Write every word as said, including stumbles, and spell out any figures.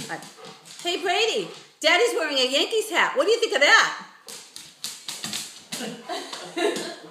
Right. Hey, Brady, Daddy's wearing a Yankees hat. What do you think of that?